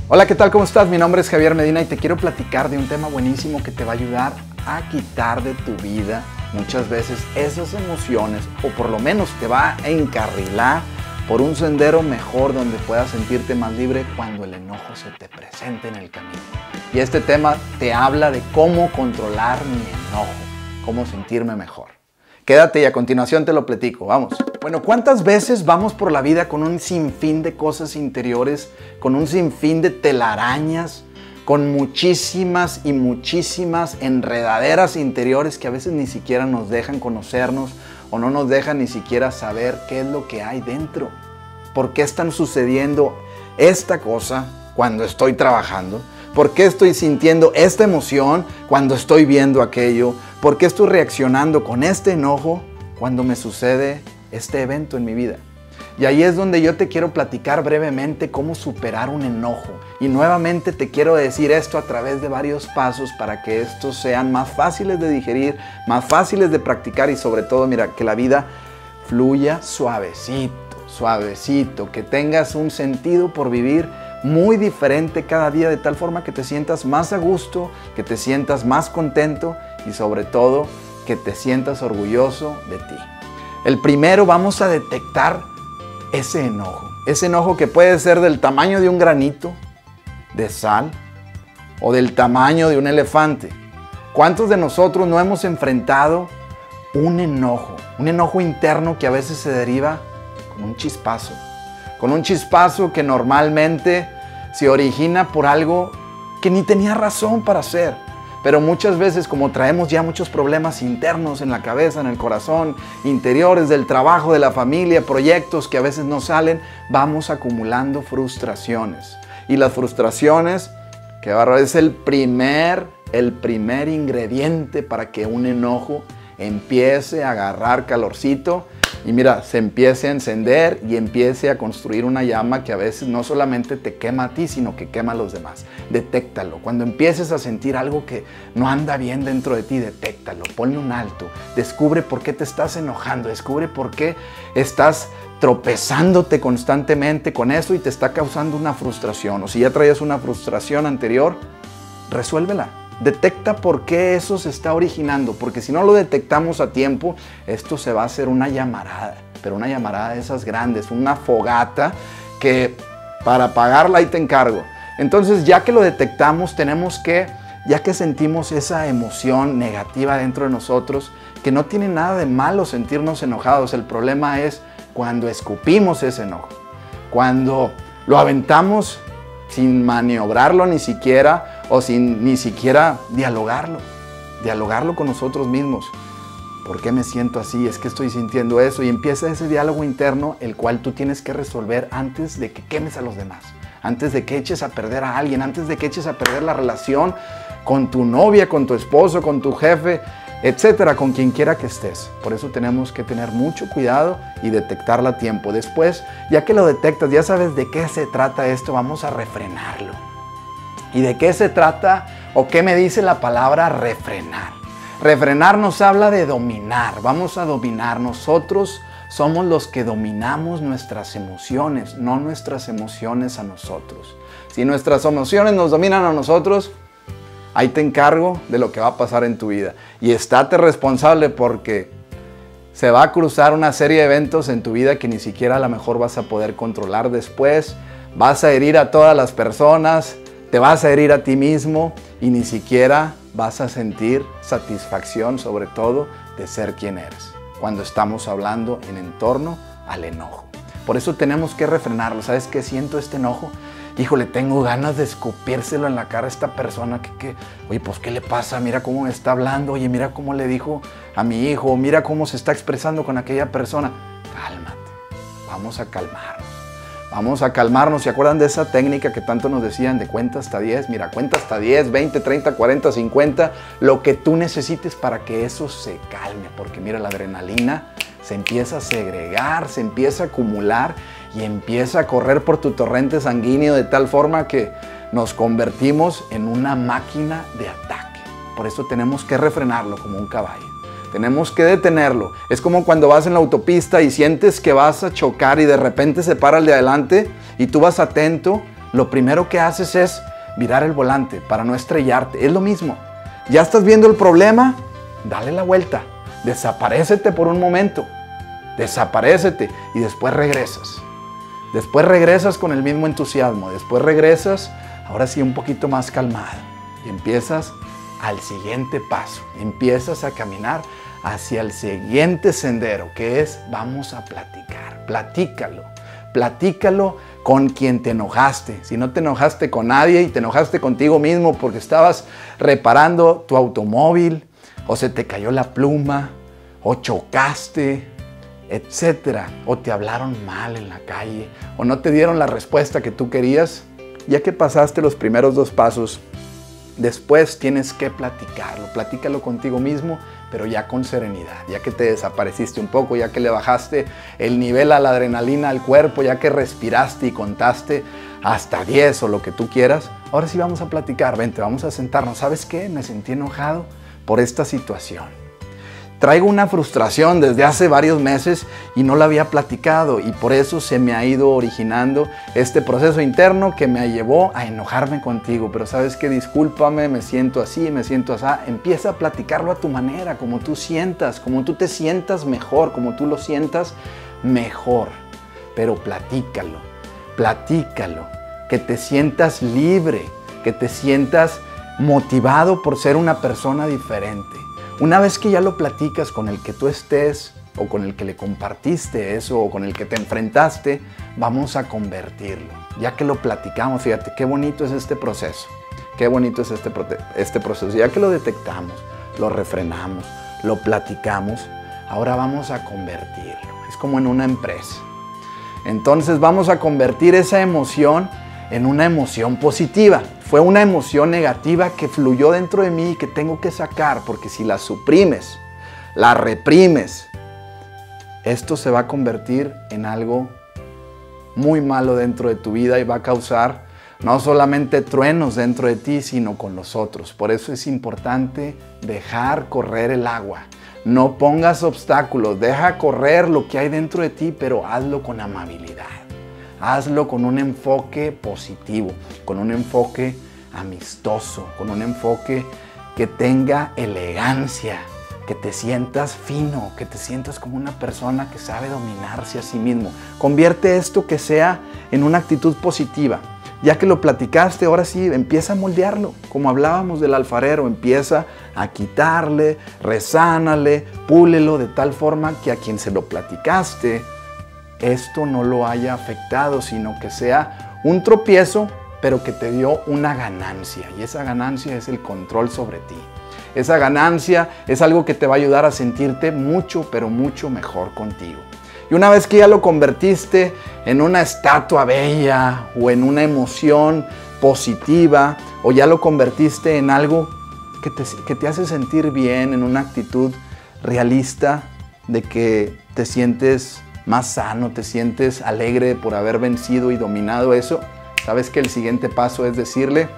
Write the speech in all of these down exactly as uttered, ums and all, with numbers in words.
Hola, ¿qué tal? ¿Cómo estás? Mi nombre es Javier Medina y te quiero platicar de un tema buenísimo que te va a ayudar a quitar de tu vida muchas veces esas emociones, o por lo menos te va a encarrilar por un sendero mejor donde puedas sentirte más libre cuando el enojo se te presente en el camino. Y este tema te habla de cómo controlar mi enojo, cómo sentirme mejor. Quédate y a continuación te lo platico, vamos. Bueno, ¿cuántas veces vamos por la vida con un sinfín de cosas interiores, con un sinfín de telarañas, con muchísimas y muchísimas enredaderas interiores que a veces ni siquiera nos dejan conocernos o no nos dejan ni siquiera saber qué es lo que hay dentro? ¿Por qué están sucediendo esta cosa cuando estoy trabajando? ¿Por qué estoy sintiendo esta emoción cuando estoy viendo aquello? ¿Por qué estoy reaccionando con este enojo cuando me sucede este evento en mi vida? Y ahí es donde yo te quiero platicar brevemente cómo superar un enojo. Y nuevamente te quiero decir esto a través de varios pasos para que estos sean más fáciles de digerir, más fáciles de practicar y sobre todo, mira, que la vida fluya suavecito, suavecito, que tengas un sentido por vivir muy diferente cada día, de tal forma que te sientas más a gusto, que te sientas más contento y sobre todo que te sientas orgulloso de ti. El primero, vamos a detectar ese enojo. Ese enojo que puede ser del tamaño de un granito de sal o del tamaño de un elefante. ¿Cuántos de nosotros no hemos enfrentado un enojo? Un enojo interno que a veces se deriva con un chispazo. Con un chispazo que normalmente se origina por algo que ni tenía razón para ser. Pero muchas veces, como traemos ya muchos problemas internos en la cabeza, en el corazón, interiores del trabajo, de la familia, proyectos que a veces no salen, vamos acumulando frustraciones. Y las frustraciones, que bárbaro, es el primer, el primer ingrediente para que un enojo empiece a agarrar calorcito y mira, se empiece a encender y empiece a construir una llama que a veces no solamente te quema a ti, sino que quema a los demás. Detéctalo. Cuando empieces a sentir algo que no anda bien dentro de ti, detéctalo, ponle un alto, descubre por qué te estás enojando, descubre por qué estás tropezándote constantemente con eso y te está causando una frustración. O si ya traías una frustración anterior, resuélvela. Detecta por qué eso se está originando, porque si no lo detectamos a tiempo, esto se va a hacer una llamarada, pero una llamarada de esas grandes, una fogata que para apagarla ahí te encargo. Entonces, ya que lo detectamos, tenemos que, ya que sentimos esa emoción negativa dentro de nosotros, que no tiene nada de malo sentirnos enojados, el problema es cuando escupimos ese enojo, cuando lo aventamos sin maniobrarlo ni siquiera, o sin ni siquiera dialogarlo, dialogarlo con nosotros mismos. ¿Por qué me siento así? Es que estoy sintiendo eso. Y empieza ese diálogo interno, el cual tú tienes que resolver antes de que quemes a los demás, antes de que eches a perder a alguien, antes de que eches a perder la relación con tu novia, con tu esposo, con tu jefe, etcétera, con quien quiera que estés. Por eso tenemos que tener mucho cuidado y detectarla a tiempo. Después, ya que lo detectas, ya sabes de qué se trata esto, vamos a refrenarlo. ¿Y de qué se trata o qué me dice la palabra refrenar? Refrenar nos habla de dominar. Vamos a dominar. Nosotros somos los que dominamos nuestras emociones, no nuestras emociones a nosotros. Si nuestras emociones nos dominan a nosotros, ahí te encargo de lo que va a pasar en tu vida. Y estate responsable porque se va a cruzar una serie de eventos en tu vida que ni siquiera a lo mejor vas a poder controlar después. Vas a herir a todas las personas, te vas a herir a ti mismo y ni siquiera vas a sentir satisfacción, sobre todo, de ser quien eres, cuando estamos hablando en torno al enojo. Por eso tenemos que refrenarlo. ¿Sabes qué? Siento este enojo. Híjole, tengo ganas de escupírselo en la cara a esta persona. Que, que, oye, pues, ¿qué le pasa? Mira cómo me está hablando. Oye, mira cómo le dijo a mi hijo. Mira cómo se está expresando con aquella persona. Cálmate. Vamos a calmarnos. Vamos a calmarnos. ¿Se acuerdan de esa técnica que tanto nos decían de cuenta hasta diez? Mira, cuenta hasta diez, veinte, treinta, cuarenta, cincuenta. Lo que tú necesites para que eso se calme. Porque mira, la adrenalina se empieza a segregar, se empieza a acumular y empieza a correr por tu torrente sanguíneo de tal forma que nos convertimos en una máquina de ataque. Por eso tenemos que refrenarlo como un caballo. Tenemos que detenerlo. Es como cuando vas en la autopista y sientes que vas a chocar y de repente se para el de adelante y tú vas atento. lo primero que haces es virar el volante para no estrellarte. Es lo mismo. Ya estás viendo el problema, dale la vuelta. Desaparécete por un momento. Desaparécete y después regresas. Después regresas con el mismo entusiasmo. Después regresas, ahora sí un poquito más calmado. Y empiezas al siguiente paso. Empiezas a caminar hacia el siguiente sendero, que es vamos a platicar. Platícalo. Platícalo con quien te enojaste. Si no te enojaste con nadie y te enojaste contigo mismo porque estabas reparando tu automóvil, o se te cayó la pluma, o chocaste, etcétera, o te hablaron mal en la calle, o no te dieron la respuesta que tú querías, ya que pasaste los primeros dos pasos, después tienes que platicarlo. Platícalo contigo mismo, pero ya con serenidad, ya que te desapareciste un poco, ya que le bajaste el nivel a la adrenalina al cuerpo, ya que respiraste y contaste hasta diez o lo que tú quieras. Ahora sí vamos a platicar, vente, vamos a sentarnos. ¿Sabes qué? Me sentí enojado por esta situación. Traigo una frustración desde hace varios meses y no la había platicado, y por eso se me ha ido originando este proceso interno que me llevó a enojarme contigo. Pero sabes qué, discúlpame, me siento así, me siento así. Empieza a platicarlo a tu manera, como tú sientas, como tú te sientas mejor, como tú lo sientas mejor. Pero platícalo, platícalo, que te sientas libre, que te sientas motivado por ser una persona diferente. Una vez que ya lo platicas con el que tú estés, o con el que le compartiste eso, o con el que te enfrentaste, vamos a convertirlo. Ya que lo platicamos, fíjate qué bonito es este proceso. Qué bonito es este, este proceso. Ya que lo detectamos, lo refrenamos, lo platicamos, ahora vamos a convertirlo. Es como en una empresa. Entonces vamos a convertir esa emoción en una emoción positiva. Fue una emoción negativa que fluyó dentro de mí y que tengo que sacar, porque si la suprimes, la reprimes, esto se va a convertir en algo muy malo dentro de tu vida y va a causar no solamente truenos dentro de ti, sino con los otros. Por eso es importante dejar correr el agua. No pongas obstáculos, deja correr lo que hay dentro de ti, pero hazlo con amabilidad. Hazlo con un enfoque positivo, con un enfoque amistoso, con un enfoque que tenga elegancia, que te sientas fino, que te sientas como una persona que sabe dominarse a sí mismo. Convierte esto que sea en una actitud positiva. Ya que lo platicaste, ahora sí, empieza a moldearlo. Como hablábamos del alfarero, empieza a quitarle, resánale, púlelo de tal forma que a quien se lo platicaste, esto no lo haya afectado, sino que sea un tropiezo, pero que te dio una ganancia. Y esa ganancia es el control sobre ti. Esa ganancia es algo que te va a ayudar a sentirte mucho, pero mucho mejor contigo. Y una vez que ya lo convertiste en una estatua bella o en una emoción positiva, o ya lo convertiste en algo que te, que te hace sentir bien, en una actitud realista de que te sientes más sano, te sientes alegre por haber vencido y dominado eso, sabes que el siguiente paso es decirle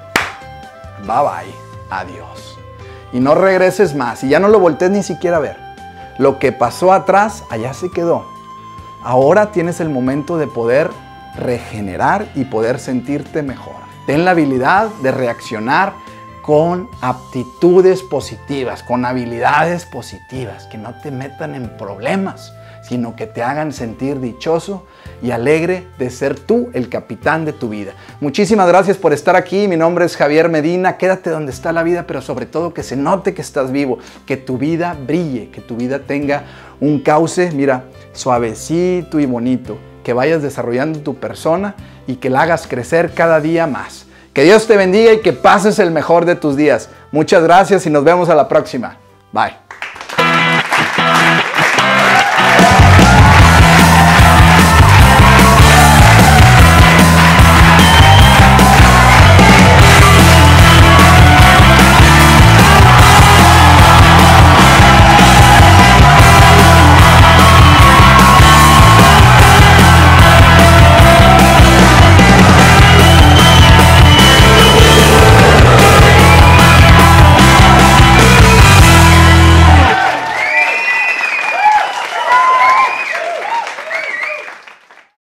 bye bye, adiós. Y no regreses más, y ya no lo voltees ni siquiera a ver. Lo que pasó atrás, allá se quedó. Ahora tienes el momento de poder regenerar y poder sentirte mejor. Ten la habilidad de reaccionar con aptitudes positivas, con habilidades positivas, que no te metan en problemas, sino que te hagan sentir dichoso y alegre de ser tú el capitán de tu vida. Muchísimas gracias por estar aquí. Mi nombre es Javier Medina. Quédate donde está la vida, pero sobre todo que se note que estás vivo, que tu vida brille, que tu vida tenga un cauce, mira, suavecito y bonito, que vayas desarrollando tu persona y que la hagas crecer cada día más. Que Dios te bendiga y que pases el mejor de tus días. Muchas gracias y nos vemos a la próxima. Bye.